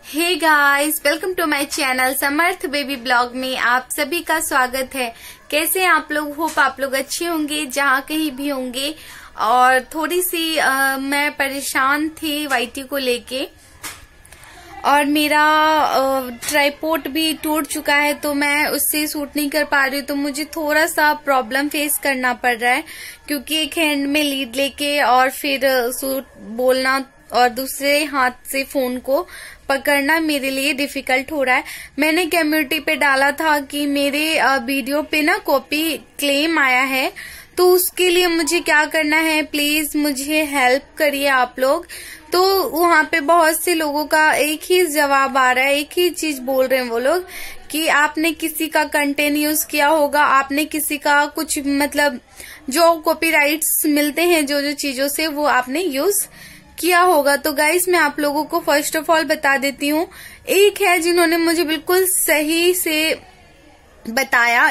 Hey guys, welcome to my channel Samarth baby vlog में आप सभी का स्वागत है। कैसे आप लोग? होप आप लोग अच्छे होंगे जहाँ कहीं भी होंगे। और थोड़ी सी मैं परेशान थी वाईटी को लेके, और मेरा ट्राइपॉड भी टूट चुका है तो मैं उससे शूट नहीं कर पा रही हूँ। तो मुझे थोड़ा सा प्रॉब्लम फेस करना पड़ रहा है, क्योंकि एक हैंड में लीड लेके और फिर शूट बोलना और दूसरे हाथ से फोन को पकड़ना मेरे लिए डिफिकल्ट हो रहा है। मैंने कम्युनिटी पे डाला था कि मेरे वीडियो पे ना कॉपी क्लेम आया है, तो उसके लिए मुझे क्या करना है, प्लीज मुझे हेल्प करिए आप लोग। तो वहाँ पे बहुत से लोगों का एक ही जवाब आ रहा है, एक ही चीज बोल रहे हैं वो लोग कि आपने किसी का कंटेंट यूज किया होगा, आपने किसी का कुछ मतलब जो कॉपीराइट्स मिलते हैं जो जो चीजों से वो आपने यूज किया होगा। तो गाइस मैं आप लोगों को फर्स्ट ऑफ ऑल बता देती हूँ। एक है जिन्होंने मुझे बिल्कुल सही से बताया,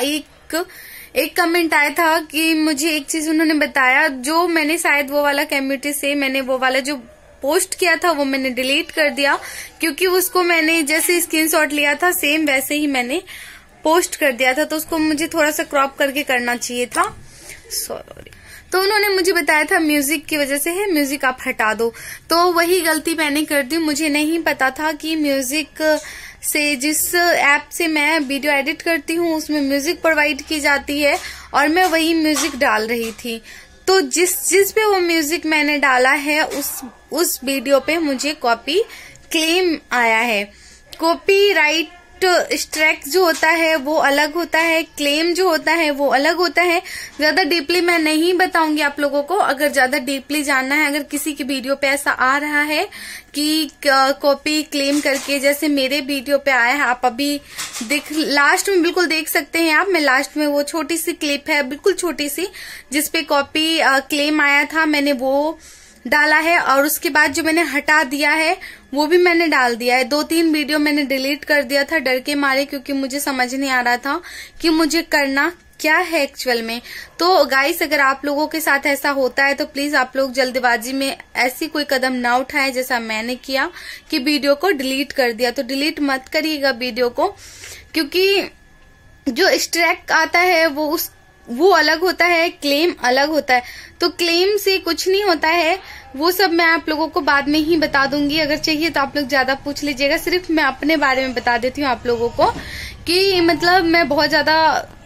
एक कमेंट आया था कि मुझे एक चीज उन्होंने बताया जो मैंने शायद वो वाला कम्युनिटी से मैंने वो वाला जो पोस्ट किया था वो मैंने डिलीट कर दिया, क्योंकि उसको मैंने जैसे स्क्रीनशॉट लिया था सेम वैसे ही मैंने पोस्ट कर दिया था, तो उसको मुझे थोड़ा सा क्रॉप करके करना चाहिए था, सॉरी। तो उन्होंने मुझे बताया था म्यूजिक की वजह से है, म्यूजिक आप हटा दो। तो वही गलती मैंने कर दी। मुझे नहीं पता था कि म्यूजिक से, जिस ऐप से मैं वीडियो एडिट करती हूँ उसमें म्यूजिक प्रोवाइड की जाती है, और मैं वही म्यूजिक डाल रही थी। तो जिस पे वो म्यूजिक मैंने डाला है उस वीडियो पे मुझे कॉपी क्लेम आया है। कॉपीराइट स्ट्राइक जो होता है वो अलग होता है, क्लेम जो होता है वो अलग होता है। ज्यादा डीपली मैं नहीं बताऊंगी आप लोगों को। अगर ज्यादा डीपली जानना है, अगर किसी की वीडियो पे ऐसा आ रहा है कि कॉपी क्लेम करके, जैसे मेरे वीडियो पे आया है, आप अभी लास्ट में बिल्कुल देख सकते हैं आप। मैं लास्ट में वो छोटी सी क्लिप है, बिल्कुल छोटी सी, जिसपे कॉपी क्लेम आया था, मैंने वो डाला है। और उसके बाद जो मैंने हटा दिया है वो भी मैंने डाल दिया है। 2-3 वीडियो मैंने डिलीट कर दिया था डर के मारे, क्योंकि मुझे समझ नहीं आ रहा था कि मुझे करना क्या है एक्चुअल में। तो गाइस अगर आप लोगों के साथ ऐसा होता है तो प्लीज आप लोग जल्दबाजी में ऐसी कोई कदम ना उठाएं जैसा मैंने किया कि वीडियो को डिलीट कर दिया। तो डिलीट मत करिएगा वीडियो को, क्योंकि जो स्ट्राइक आता है वो अलग होता है, क्लेम अलग होता है। तो क्लेम से कुछ नहीं होता है, वो सब मैं आप लोगों को बाद में ही बता दूंगी। अगर चाहिए तो आप लोग ज्यादा पूछ लीजिएगा। सिर्फ मैं अपने बारे में बता देती हूँ आप लोगों को कि मतलब मैं बहुत ज्यादा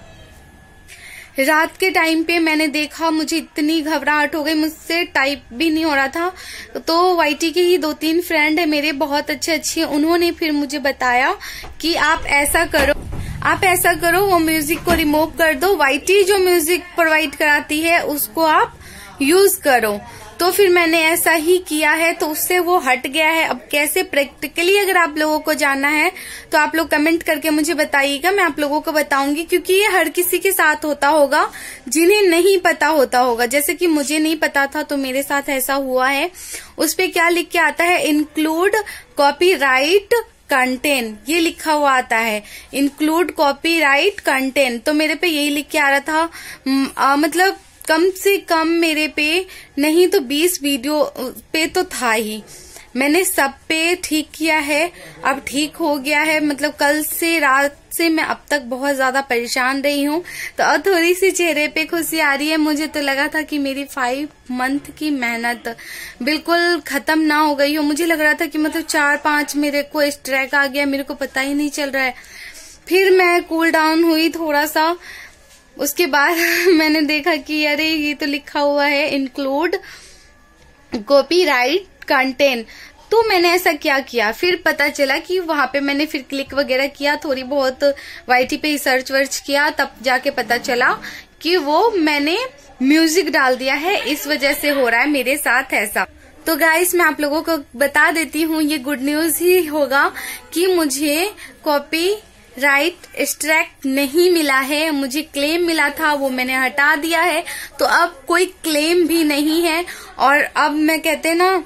रात के टाइम पे मैंने देखा, मुझे इतनी घबराहट हो गई, मुझसे टाइप भी नहीं हो रहा था। तो वाईटी के ही 2-3 फ्रेंड है मेरे, बहुत अच्छे, उन्होंने फिर मुझे बताया कि आप ऐसा करो, वो म्यूजिक को रिमूव कर दो, वाईटी जो म्यूजिक प्रोवाइड कराती है उसको आप यूज करो। तो फिर मैंने ऐसा ही किया है, तो उससे वो हट गया है। अब कैसे प्रैक्टिकली अगर आप लोगों को जानना है तो आप लोग कमेंट करके मुझे बताइएगा, मैं आप लोगों को बताऊंगी, क्योंकि ये हर किसी के साथ होता होगा जिन्हें नहीं पता होता होगा। जैसे कि मुझे नहीं पता था तो मेरे साथ ऐसा हुआ है। उस पे क्या लिख के आता है, इंक्लूड कॉपीराइट कंटेंट, ये लिखा हुआ आता है, इंक्लूड कॉपीराइट कंटेंट। तो मेरे पे यही लिख के आ रहा था, मतलब कम से कम मेरे पे नहीं तो 20 वीडियो पे तो था ही। मैंने सब पे ठीक किया है, अब ठीक हो गया है। मतलब कल से रात से मैं अब तक बहुत ज्यादा परेशान रही हूँ, तो अब थोड़ी सी चेहरे पे खुशी आ रही है। मुझे तो लगा था कि मेरी 5 मंथ की मेहनत बिल्कुल खत्म ना हो गई हो। मुझे लग रहा था कि मतलब 4-5 मेरे को स्ट्राइक आ गया, मेरे को पता ही नहीं चल रहा है। फिर मैं कूल डाउन हुई थोड़ा सा, उसके बाद मैंने देखा कि अरे ये तो लिखा हुआ है इंक्लूड कॉपीराइट कंटेंट। तो मैंने ऐसा क्या किया, फिर पता चला कि वहां पे मैंने फिर क्लिक वगैरह किया, थोड़ी बहुत वाईटी पे सर्च वर्च किया, तब जाके पता चला कि वो मैंने म्यूजिक डाल दिया है, इस वजह से हो रहा है मेरे साथ ऐसा। तो गाइस मैं आप लोगों को बता देती हूँ, ये गुड न्यूज ही होगा कि मुझे कॉपीराइट स्ट्राइक नहीं मिला है। मुझे क्लेम मिला था, वो मैंने हटा दिया है, तो अब कोई क्लेम भी नहीं है। और अब मैं कहते ना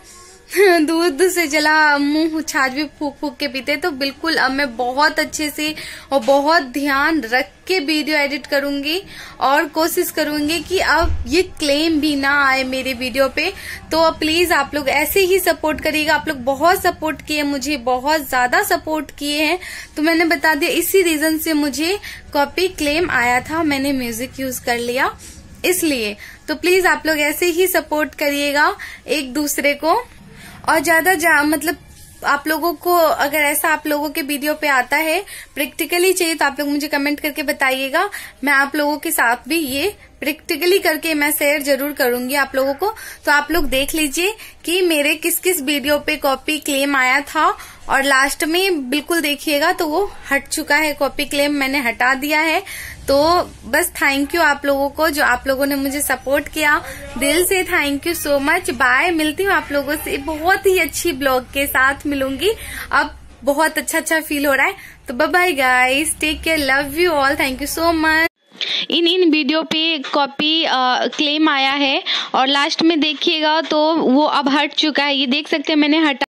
दूध से जला मुंह छाछ भी फूक फूक के पीते, तो बिल्कुल अब मैं बहुत अच्छे से और बहुत ध्यान रख के वीडियो एडिट करूंगी और कोशिश करूंगी कि अब ये क्लेम भी ना आए मेरे वीडियो पे। तो प्लीज आप लोग ऐसे ही सपोर्ट करिएगा। आप लोग बहुत सपोर्ट किए, मुझे बहुत ज्यादा सपोर्ट किए हैं, तो मैंने बता दिया इसी रीजन से मुझे कॉपी क्लेम आया था, मैंने म्यूजिक यूज कर लिया इसलिए। तो प्लीज आप लोग ऐसे ही सपोर्ट करिएगा एक दूसरे को। और ज्यादा मतलब आप लोगों को अगर ऐसा आप लोगों के वीडियो पे आता है प्रैक्टिकली चाहिए तो आप लोग मुझे कमेंट करके बताइएगा। मैं आप लोगों के साथ भी ये प्रैक्टिकली करके मैं शेयर जरूर करूंगी आप लोगों को। तो आप लोग देख लीजिए कि मेरे किस किस वीडियो पे कॉपी क्लेम आया था, और लास्ट में बिल्कुल देखिएगा तो वो हट चुका है, कॉपी क्लेम मैंने हटा दिया है। तो बस थैंक यू आप लोगों को, जो आप लोगों ने मुझे सपोर्ट किया, दिल से thank you so much. Bye, मिलती हूँ आप लोगों से बहुत ही अच्छी ब्लॉग के साथ मिलूंगी। अब बहुत अच्छा फील हो रहा है, तो bye bye guys, take care, love you all, thank you so much. इन वीडियो पे कॉपी क्लेम आया है और लास्ट में देखिएगा तो वो अब हट चुका है, ये देख सकते हैं मैंने हटा